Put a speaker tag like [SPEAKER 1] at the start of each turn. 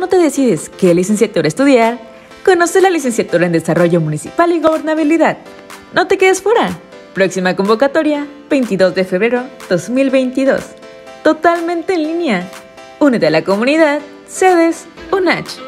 [SPEAKER 1] no te decides qué licenciatura estudiar, conoce la licenciatura en Desarrollo Municipal y Gobernabilidad. No te quedes fuera. Próxima convocatoria, 22 de febrero 2022. Totalmente en línea. Únete a la comunidad CEDES UNACH.